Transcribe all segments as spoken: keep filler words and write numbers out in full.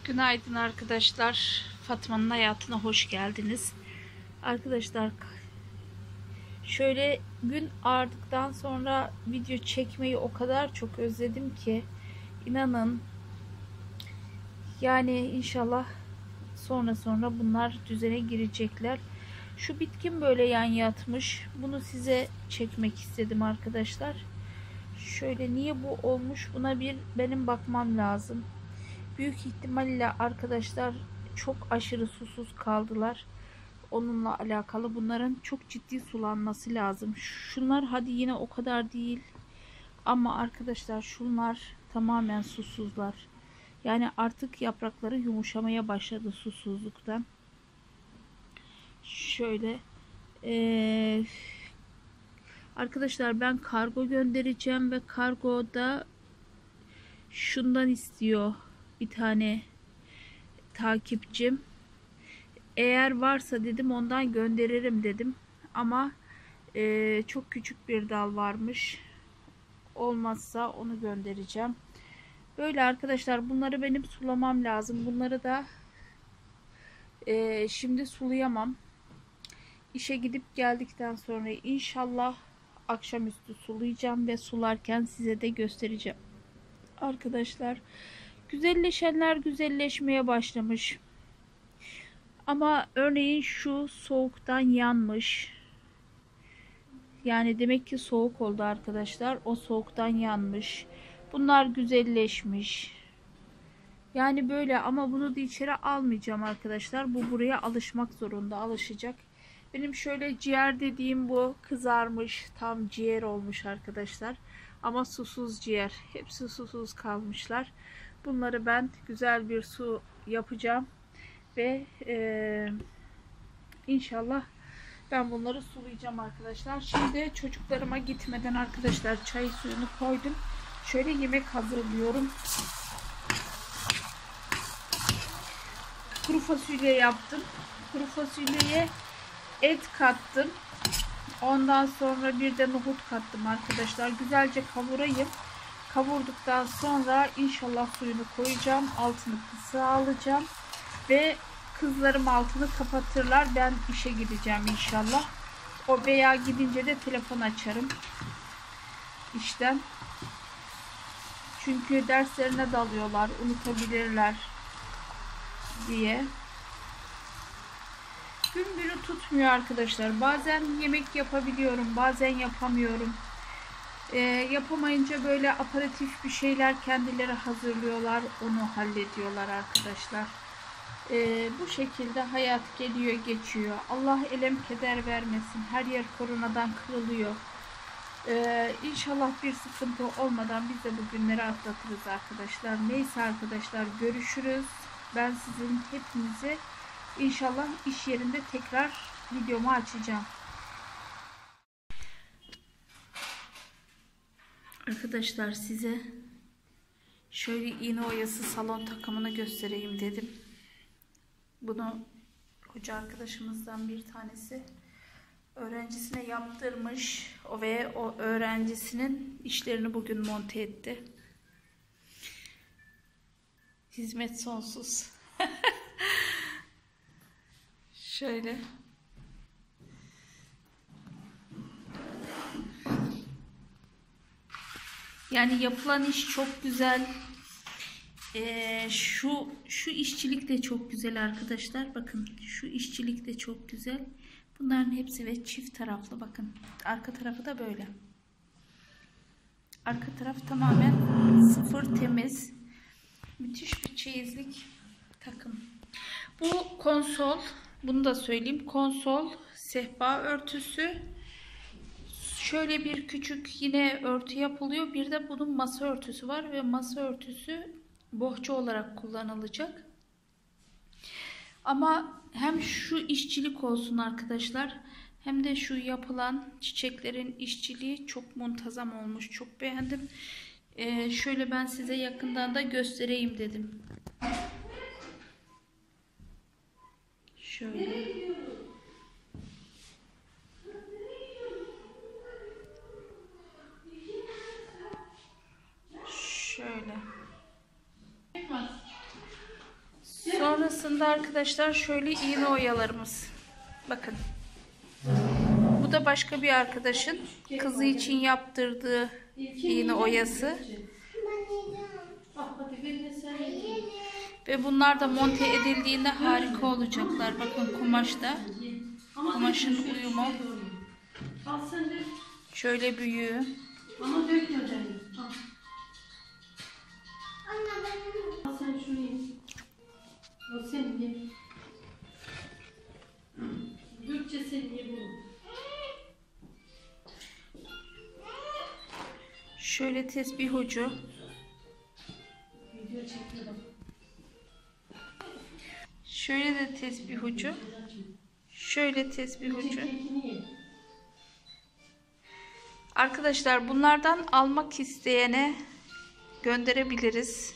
Günaydın arkadaşlar. Fatma'nın hayatına hoş geldiniz. Arkadaşlar şöyle gün ağardıktan sonra video çekmeyi o kadar çok özledim ki inanın. Yani inşallah sonra sonra bunlar düzene girecekler. Şu bitkim böyle yan yatmış. Bunu size çekmek istedim arkadaşlar. Şöyle niye bu olmuş, buna bir benim bakmam lazım. Büyük ihtimalle arkadaşlar çok aşırı susuz kaldılar. Onunla alakalı bunların çok ciddi sulanması lazım. Şunlar hadi yine o kadar değil. Ama arkadaşlar şunlar tamamen susuzlar. Yani artık yaprakları yumuşamaya başladı susuzluktan. Şöyle ee, arkadaşlar ben kargo göndereceğim ve kargoda şundan istiyor bir tane takipçim. Eğer varsa dedim ondan gönderirim dedim. Ama e, çok küçük bir dal varmış. Olmazsa onu göndereceğim. Böyle arkadaşlar, bunları benim sulamam lazım. Bunları da e, şimdi sulayamam. İşe gidip geldikten sonra inşallah akşamüstü sulayacağım ve sularken size de göstereceğim. Arkadaşlar güzelleşenler güzelleşmeye başlamış. Ama örneğin şu soğuktan yanmış. Yani demek ki soğuk oldu arkadaşlar. O soğuktan yanmış. Bunlar güzelleşmiş. Yani böyle, ama bunu da içeri almayacağım arkadaşlar. Bu buraya alışmak zorunda, alışacak. Benim şöyle ciğer dediğim bu kızarmış. Tam ciğer olmuş arkadaşlar. Ama susuz ciğer. Hepsi susuz kalmışlar. Bunları ben güzel bir su yapacağım. Ve e, inşallah ben bunları sulayacağım arkadaşlar. Şimdi çocuklarıma gitmeden arkadaşlar çay suyunu koydum. Şöyle yemek hazırlıyorum. Kuru fasulye yaptım. Kuru fasulyeye et kattım. Ondan sonra bir de nohut kattım arkadaşlar. Güzelce kavurayım. Kavurduktan sonra inşallah suyunu koyacağım. Altını kısa alacağım. Ve kızlarım altını kapatırlar. Ben işe gideceğim inşallah. O veya gidince de telefon açarım işten. Çünkü derslerine dalıyorlar. Unutabilirler diye. Gün günü tutmuyor arkadaşlar. Bazen yemek yapabiliyorum. Bazen yapamıyorum. Ee, yapamayınca böyle aperatif bir şeyler kendileri hazırlıyorlar. Onu hallediyorlar arkadaşlar. Ee, bu şekilde hayat geliyor geçiyor. Allah elem keder vermesin. Her yer koronadan kırılıyor. Ee, İnşallah bir sıkıntı olmadan biz de bu günleri atlatırız arkadaşlar. Neyse arkadaşlar, görüşürüz. Ben sizin hepinizi inşallah iş yerinde tekrar videomu açacağım. Arkadaşlar size şöyle iğne oyası salon takımını göstereyim dedim. Bunu hoca arkadaşımızdan bir tanesi öğrencisine yaptırmış. O ve o öğrencisinin işlerini bugün monte etti. Hizmet sonsuz. Şöyle. Yani yapılan iş çok güzel. Ee, şu şu işçilik de çok güzel arkadaşlar. Bakın şu işçilik de çok güzel. Bunların hepsi ve çift taraflı. Bakın arka tarafı da böyle. Arka taraf tamamen sıfır temiz. Müthiş bir çeyizlik takım. Bu konsol. Bunu da söyleyeyim. Konsol, sehpa örtüsü. Şöyle bir küçük yine örtü yapılıyor. Bir de bunun masa örtüsü var ve masa örtüsü bohça olarak kullanılacak. Ama hem şu işçilik olsun arkadaşlar, hem de şu yapılan çiçeklerin işçiliği çok muntazam olmuş. Çok beğendim. Ee, şöyle ben size yakından da göstereyim dedim. Şöyle. Şöyle. Sonrasında arkadaşlar şöyle iğne oyalarımız. Bakın. Bu da başka bir arkadaşın kızı için yaptırdığı iğne oyası. Ve bunlar da monte edildiğinde harika olacaklar. Bakın kumaşta. Kumaşın uyumu. Şöyle büyüğü. Ama dökme canım. Al sen şunu ye. O senin ye. Dökçe senin ye bunu. Şöyle tesbih ucu. Video çekiyor bak. Şöyle de tesbih ucu. Şöyle tesbih ucu. Arkadaşlar bunlardan almak isteyene gönderebiliriz.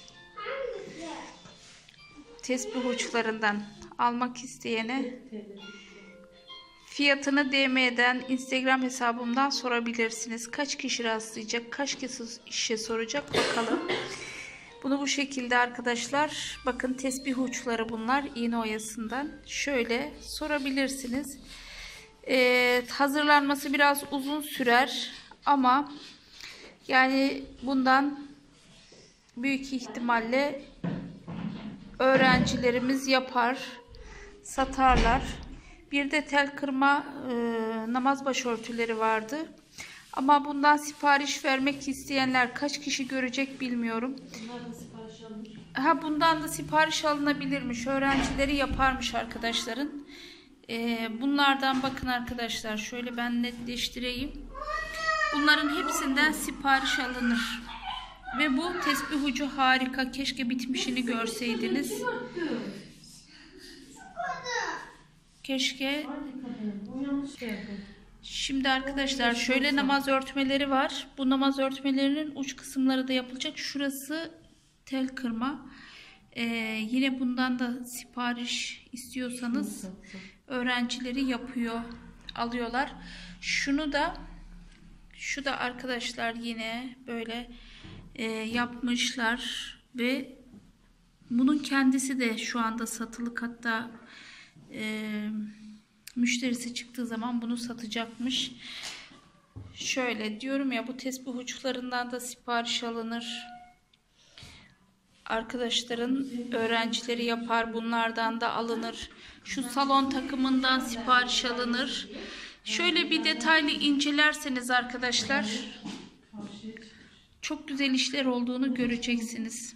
Tesbih uçlarından almak isteyene fiyatını D M'den, Instagram hesabımdan sorabilirsiniz. Kaç kişi rastlayacak, kaç kişi soracak bakalım. Bunu bu şekilde arkadaşlar. Bakın tesbih uçları bunlar iğne oyasından. Şöyle sorabilirsiniz. Ee, hazırlanması biraz uzun sürer. Ama yani bundan büyük ihtimalle öğrencilerimiz yapar, satarlar. Bir de tel kırma e, namaz başörtüleri vardı. Ama bundan sipariş vermek isteyenler kaç kişi görecek bilmiyorum. Ha, bundan da sipariş alınabilirmiş. Öğrencileri yaparmış arkadaşların. E, bunlardan bakın arkadaşlar. Şöyle ben netleştireyim. Bunların hepsinden sipariş alınır. Ve bu tesbih ucu harika. Keşke bitmişini görseydiniz. Keşke. Şimdi arkadaşlar şöyle namaz örtmeleri var. Bu namaz örtmelerinin uç kısımları da yapılacak. Şurası tel kırma. Ee, yine bundan da sipariş istiyorsanız öğrencileri yapıyor, alıyorlar. Şunu da Şu da arkadaşlar yine böyle e, yapmışlar ve bunun kendisi de şu anda satılık, hatta e, müşterisi çıktığı zaman bunu satacakmış. Şöyle diyorum ya, bu tesbih uçlarından da sipariş alınır. Arkadaşların öğrencileri yapar, bunlardan da alınır. Şu salon takımından sipariş alınır. Şöyle bir detaylı incelerseniz arkadaşlar çok güzel işler olduğunu göreceksiniz.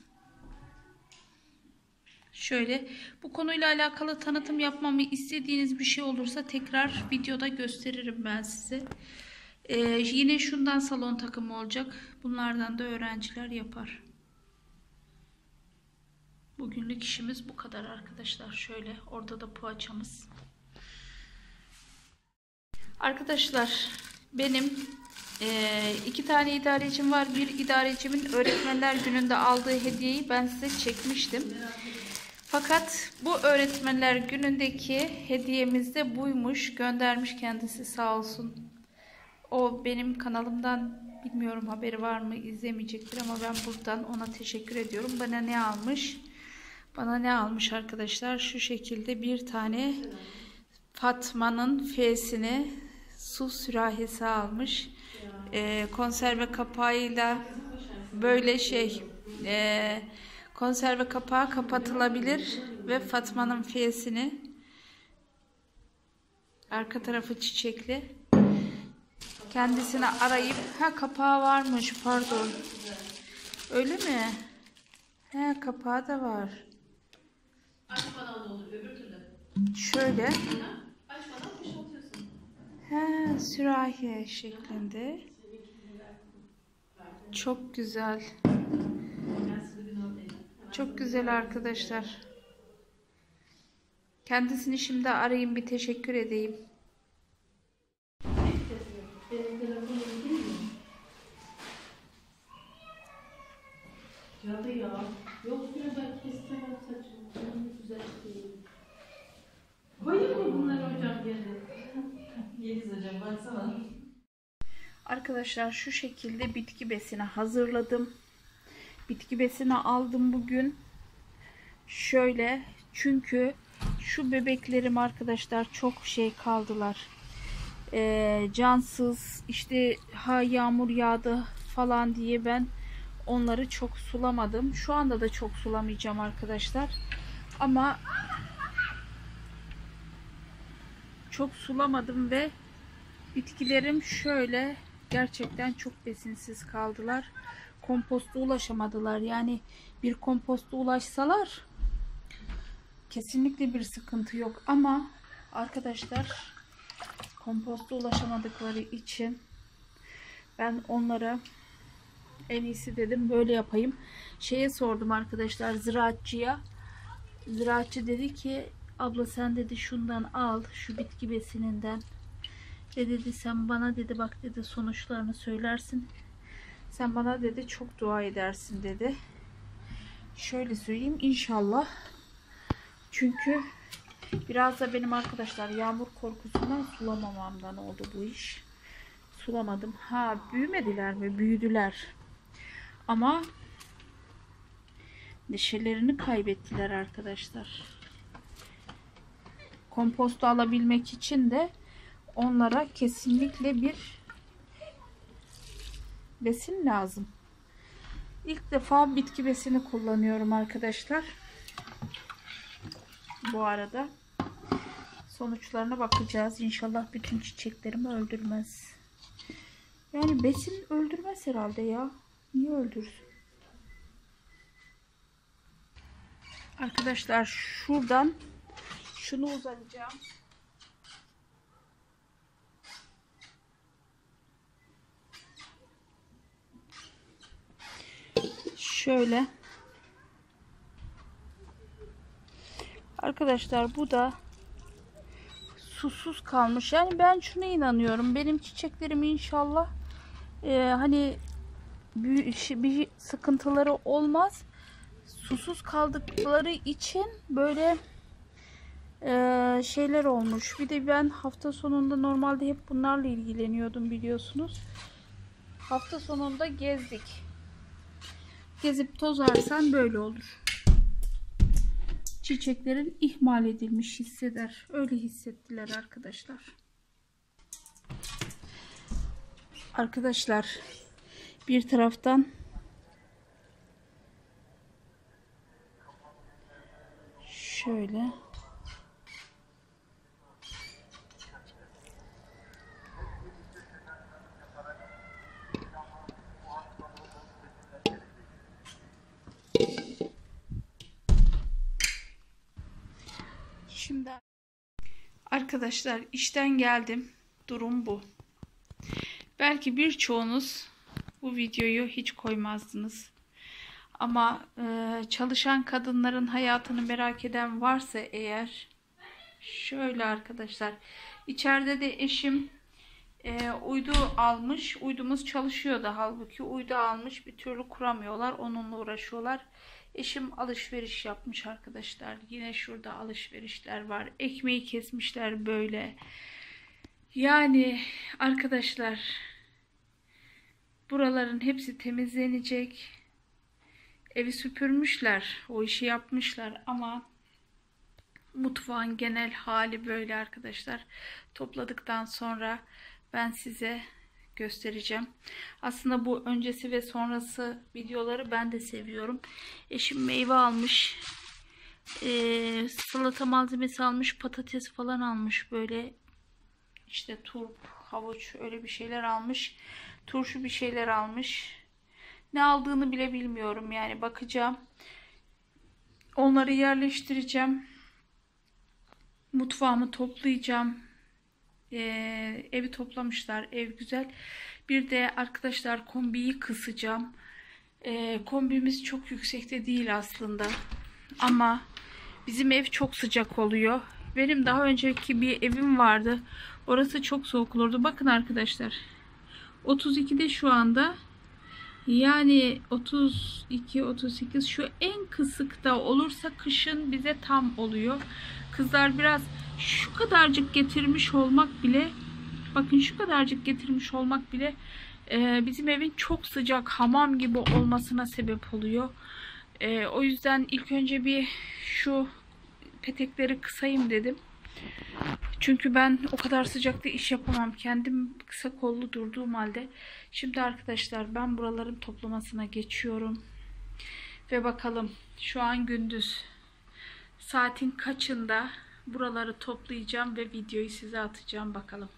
Şöyle bu konuyla alakalı tanıtım yapmamı istediğiniz bir şey olursa tekrar videoda gösteririm ben size. Ee, yine şundan salon takımı olacak. Bunlardan da öğrenciler yapar. Bugünlük işimiz bu kadar arkadaşlar. Şöyle orada da poğaçamız. Arkadaşlar benim e, iki tane idarecim var. Bir idarecimin öğretmenler gününde aldığı hediyeyi ben size çekmiştim. Fakat bu öğretmenler günündeki hediyemiz de buymuş. Göndermiş kendisi, sağ olsun. O benim kanalımdan bilmiyorum haberi var mı, izlemeyecektir ama ben buradan ona teşekkür ediyorum. Bana ne almış? Bana ne almış arkadaşlar? Şu şekilde bir tane Fatma'nın F'sini su sürahisi almış. Ee, konserve kapağıyla böyle şey e, konserve kapağı kapatılabilir ve Fatma'nın F'sini, arka tarafı çiçekli, kendisini arayıp ha kapağı varmış, pardon, öyle mi? He, kapağı da var. Açmadan da olur öbür türlü. Şöyle. Açmadan boşaltıyorsun. He, sürahi şeklinde. Çok güzel. Çok güzel arkadaşlar. Kendisini şimdi arayayım, bir teşekkür edeyim. Benim telefonum değil mi? Cadı ya. Yok diyor, ben kestiremem saçımı. Canımı düzelteyim. Koyayım mı bunları hocam yerine? Yeliz hocam baksana. Arkadaşlar şu şekilde bitki besini hazırladım. Bitki besini aldım bugün. Şöyle Çünkü şu bebeklerim arkadaşlar çok şey kaldılar. Ee, cansız, işte ha yağmur yağdı falan diye ben onları çok sulamadım. Şu anda da çok sulamayacağım arkadaşlar. Ama çok sulamadım ve bitkilerim şöyle gerçekten çok besinsiz kaldılar. Komposta ulaşamadılar. Yani bir komposta ulaşsalar kesinlikle bir sıkıntı yok. Ama arkadaşlar komposta ulaşamadıkları için ben onlara en iyisi dedim böyle yapayım. Şeye sordum arkadaşlar, ziraatçıya. Ziraatçı dedi ki abla sen dedi şundan al, şu bitki besininden. Ve dedi sen bana dedi bak dedi sonuçlarını söylersin. Sen bana dedi çok dua edersin dedi. Şöyle söyleyeyim inşallah. Çünkü biraz da benim arkadaşlar yağmur korkusundan sulamamamdan oldu bu iş. Sulamadım. Ha büyümediler mi? Büyüdüler. Ama neşelerini kaybettiler arkadaşlar. Kompostu alabilmek için de onlara kesinlikle bir besin lazım. İlk defa bitki besini kullanıyorum arkadaşlar. Bu arada sonuçlarına bakacağız. İnşallah bütün çiçeklerimi öldürmez. Yani besin öldürmez herhalde ya. Niye öldürsün? Arkadaşlar şuradan şunu uzatacağım. Şöyle. Arkadaşlar bu da susuz kalmış. Yani ben şuna inanıyorum. Benim çiçeklerim inşallah e, hani bir, bir sıkıntıları olmaz. Susuz kaldıkları için böyle e, şeyler olmuş. Bir de ben hafta sonunda normalde hep bunlarla ilgileniyordum biliyorsunuz. Hafta sonunda gezdik. Gezip tozarsan böyle olur. Çiçeklerin ihmal edilmiş hisseder. Öyle hissettiler arkadaşlar. Arkadaşlar bir taraftan şöyle şimdi arkadaşlar işten geldim. Durum bu. Belki birçoğunuz bu videoyu hiç koymazdınız. Ama e, çalışan kadınların hayatını merak eden varsa eğer şöyle arkadaşlar. İçeride de eşim e, uydu almış. Uydumuz çalışıyordu halbuki. Uydu almış. Bir türlü kuramıyorlar. Onunla uğraşıyorlar. Eşim alışveriş yapmış arkadaşlar. Yine şurada alışverişler var. Ekmeği kesmişler böyle. Yani arkadaşlar buraların hepsi temizlenecek. Evi süpürmüşler. O işi yapmışlar ama mutfağın genel hali böyle arkadaşlar. Topladıktan sonra ben size göstereceğim. Aslında bu öncesi ve sonrası videoları ben de seviyorum. Eşim meyve almış. Ee, salata malzemesi almış. Patates falan almış. Böyle işte turp, havuç öyle bir şeyler almış. Turşu bir şeyler almış. Ne aldığını bile bilmiyorum. Yani bakacağım. Onları yerleştireceğim. Mutfağımı toplayacağım. Ee, evi toplamışlar. Ev güzel. Bir de arkadaşlar kombiyi kısacağım. Ee, kombimiz çok yüksekte değil aslında. Ama bizim ev çok sıcak oluyor. Benim daha önceki bir evim vardı. Orası çok soğuk olurdu. Bakın arkadaşlar. otuz ikide şu anda. Yani otuz iki otuz sekiz şu en kısıkta olursa kışın bize tam oluyor. Kızlar biraz şu kadarcık getirmiş olmak bile, bakın şu kadarcık getirmiş olmak bile e, bizim evin çok sıcak hamam gibi olmasına sebep oluyor. E, o yüzden ilk önce bir şu petekleri kısayım dedim. Çünkü ben o kadar sıcakta iş yapamam. Kendim kısa kollu durduğum halde. Şimdi arkadaşlar ben buraların toplamasına geçiyorum. Ve bakalım şu an gündüz. Saatin kaçında buraları toplayacağım ve videoyu size atacağım bakalım.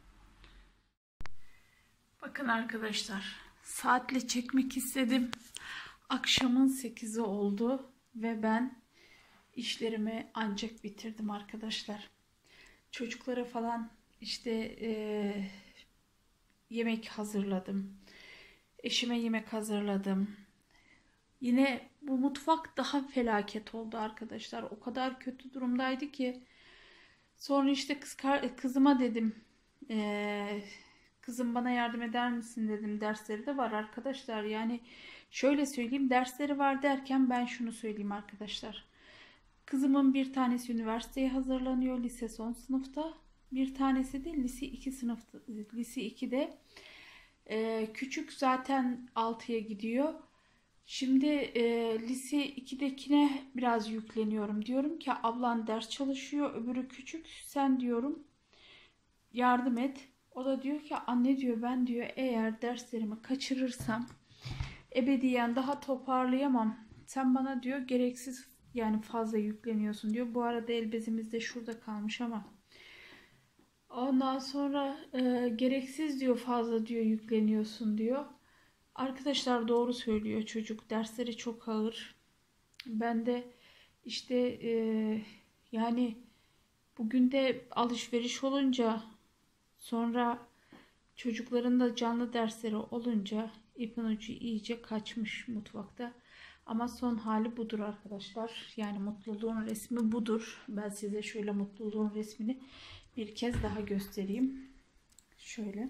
Bakın arkadaşlar, saatle çekmek istedim. Akşamın sekizi oldu ve ben işlerimi ancak bitirdim arkadaşlar. Çocuklara falan işte e, yemek hazırladım. Eşime yemek hazırladım. Yine bu mutfak daha felaket oldu arkadaşlar. O kadar kötü durumdaydı ki. Sonra işte kız, kızıma dedim. Ee, kızım bana yardım eder misin dedim. Dersleri de var arkadaşlar. Yani şöyle söyleyeyim. Dersleri var derken ben şunu söyleyeyim arkadaşlar. Kızımın bir tanesi üniversiteye hazırlanıyor. Lise son sınıfta. Bir tanesi de lise iki sınıfta. Lise ikide. Ee, küçük zaten altıya gidiyor. Şimdi e, lise ikidekine biraz yükleniyorum. Diyorum ki ablan ders çalışıyor, öbürü küçük. Sen diyorum yardım et. O da diyor ki anne diyor ben diyor eğer derslerimi kaçırırsam ebediyen daha toparlayamam. Sen bana diyor gereksiz yani fazla yükleniyorsun diyor. Bu arada el bezimiz de şurada kalmış ama. Ondan sonra e, gereksiz diyor fazla diyor yükleniyorsun diyor. Arkadaşlar doğru söylüyor çocuk. Dersleri çok ağır. Ben de işte e, yani bugün de alışveriş olunca sonra çocukların da canlı dersleri olunca ipin ucu iyice kaçmış mutfakta. Ama son hali budur arkadaşlar. Yani mutluluğun resmi budur. Ben size şöyle mutluluğun resmini bir kez daha göstereyim. Şöyle.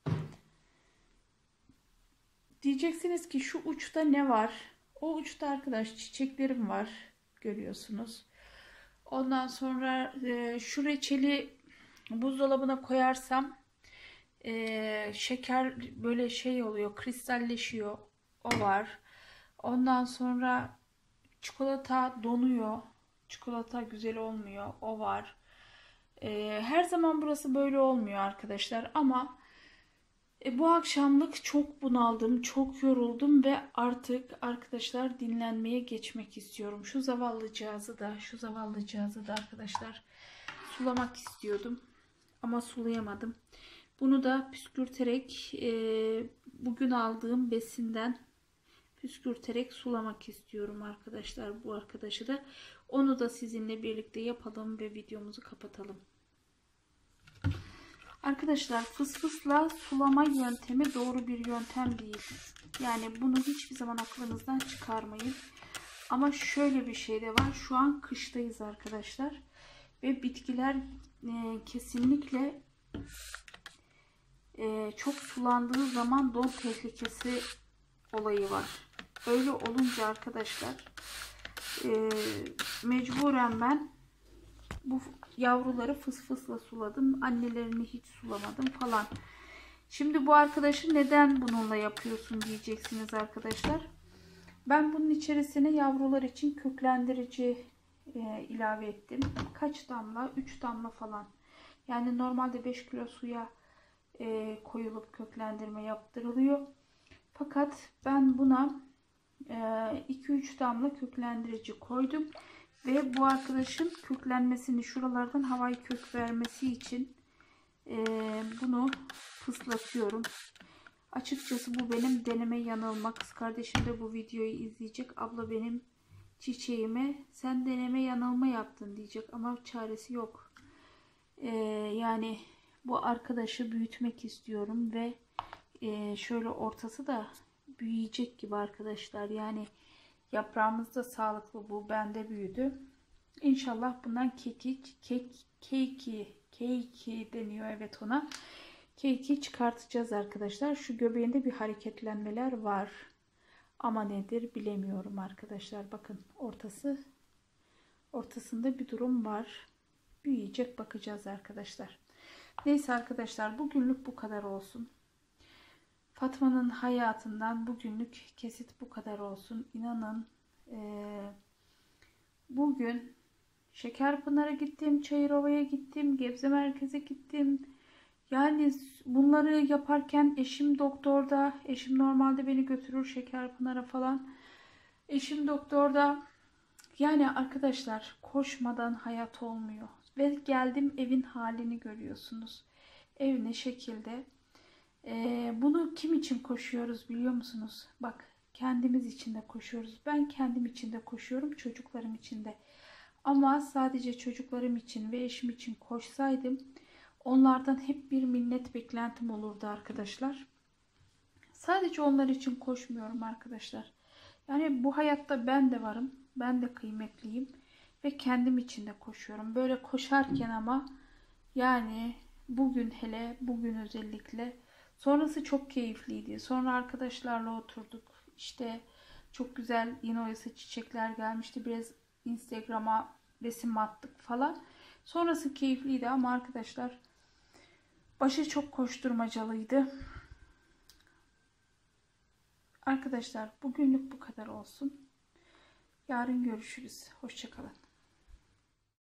Diyeceksiniz ki şu uçta ne var? O uçta arkadaş çiçeklerim var. Görüyorsunuz. Ondan sonra e, şu reçeli buzdolabına koyarsam e, şeker böyle şey oluyor. Kristalleşiyor. O var. Ondan sonra çikolata donuyor. Çikolata güzel olmuyor. O var. E, her zaman burası böyle olmuyor arkadaşlar. Ama E, bu akşamlık çok bunaldım, çok yoruldum ve artık arkadaşlar dinlenmeye geçmek istiyorum. Şu zavallıcağızı da, şu zavallıcağızı da arkadaşlar sulamak istiyordum ama sulayamadım. Bunu da püskürterek e, bugün aldığım besinden püskürterek sulamak istiyorum arkadaşlar bu arkadaşı da. Onu da sizinle birlikte yapalım ve videomuzu kapatalım. Arkadaşlar fısfısla sulama yöntemi doğru bir yöntem değil. Yani bunu hiçbir zaman aklınızdan çıkarmayın. Ama şöyle bir şey de var. Şu an kıştayız arkadaşlar. Ve bitkiler e, kesinlikle e, çok sulandığı zaman don tehlikesi olayı var. Öyle olunca arkadaşlar e, mecburen ben bu yavruları fısfısla suladım. Annelerini hiç sulamadım falan. Şimdi bu arkadaşı neden bununla yapıyorsun diyeceksiniz arkadaşlar. Ben bunun içerisine yavrular için köklendirici e, ilave ettim. Kaç damla? üç damla falan. Yani normalde beş kilo suya e, koyulup köklendirme yaptırılıyor. Fakat ben buna iki üç damla köklendirici koydum. Ve bu arkadaşın köklenmesini, şuralardan havayı kök vermesi için e, bunu fıslatıyorum. Açıkçası bu benim deneme yanılma. Kız kardeşim de bu videoyu izleyecek. Abla benim çiçeğime sen deneme yanılma yaptın diyecek. Ama çaresi yok. E, yani bu arkadaşı büyütmek istiyorum. Ve e, şöyle ortası da büyüyecek gibi arkadaşlar. Yani yaprağımız da sağlıklı, bu bende büyüdü. İnşallah bundan keki, kek, keki, keki deniyor evet ona. Keki çıkartacağız arkadaşlar. Şu göbeğinde bir hareketlenmeler var. Ama nedir bilemiyorum arkadaşlar. Bakın ortası, ortasında bir durum var. Büyüyecek, bakacağız arkadaşlar. Neyse arkadaşlar bugünlük bu kadar olsun. Fatma'nın hayatından bugünlük kesit bu kadar olsun. İnanın e, bugün Şekerpınar'a gittim, Çayırova'ya gittim, Gebze Merkez'e gittim. Yani bunları yaparken eşim doktorda. Eşim normalde beni götürür Şekerpınar'a falan. Eşim doktorda. Yani arkadaşlar koşmadan hayat olmuyor. Ve geldim evin halini görüyorsunuz. Ev ne şekilde. Ee, bunu kim için koşuyoruz biliyor musunuz? Bak kendimiz için de koşuyoruz. Ben kendim için de koşuyorum. Çocuklarım için de. Ama sadece çocuklarım için ve eşim için koşsaydım onlardan hep bir minnet beklentim olurdu arkadaşlar. Sadece onlar için koşmuyorum arkadaşlar. Yani bu hayatta ben de varım. Ben de kıymetliyim. Ve kendim için de koşuyorum. Böyle koşarken ama yani bugün hele bugün özellikle sonrası çok keyifliydi. Sonra arkadaşlarla oturduk. İşte çok güzel yine oyası çiçekler gelmişti. Biraz Instagram'a resim attık falan. Sonrası keyifliydi ama arkadaşlar başı çok koşturmacalıydı. Arkadaşlar bugünlük bu kadar olsun. Yarın görüşürüz. Hoşça kalın.